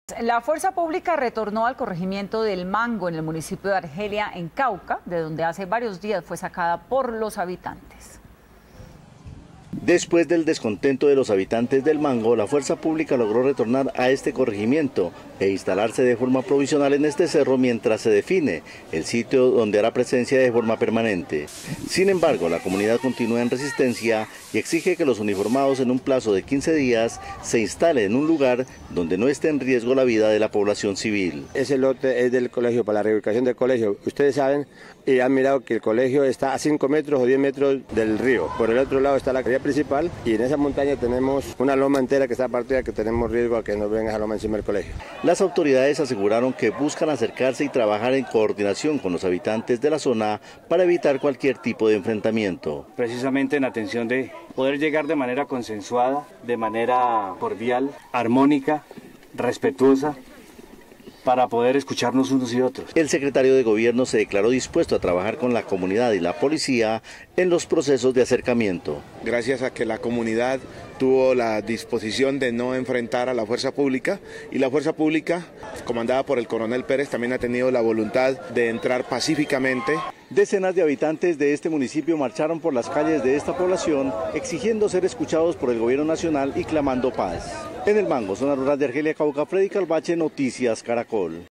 La fuerza pública retornó al corregimiento del Mango en el municipio de Argelia, en Cauca, de donde hace varios días fue sacada por los habitantes. Después del descontento de los habitantes del Mango, la fuerza pública logró retornar a este corregimiento e instalarse de forma provisional en este cerro mientras se define el sitio donde hará presencia de forma permanente. Sin embargo, la comunidad continúa en resistencia y exige que los uniformados en un plazo de 15 días se instalen en un lugar donde no esté en riesgo la vida de la población civil. Ese lote es del colegio, para la reubicación del colegio. Ustedes saben y han mirado que el colegio está a 5 metros o 10 metros del río. Por el otro lado está la calle principal y en esa montaña tenemos una loma entera que está partida, que tenemos riesgo a que nos venga esa loma encima del colegio. Las autoridades aseguraron que buscan acercarse y trabajar en coordinación con los habitantes de la zona para evitar cualquier tipo de enfrentamiento. Precisamente en atención de poder llegar de manera consensuada, de manera cordial, armónica, respetuosa, para poder escucharnos unos y otros. El secretario de Gobierno se declaró dispuesto a trabajar con la comunidad y la policía en los procesos de acercamiento. Gracias a que la comunidad tuvo la disposición de no enfrentar a la fuerza pública, y la fuerza pública, comandada por el coronel Pérez, también ha tenido la voluntad de entrar pacíficamente. Decenas de habitantes de este municipio marcharon por las calles de esta población exigiendo ser escuchados por el gobierno nacional y clamando paz. En el Mango, zona rural de Argelia, Cauca, Freddy Calvache, Noticias Caracol.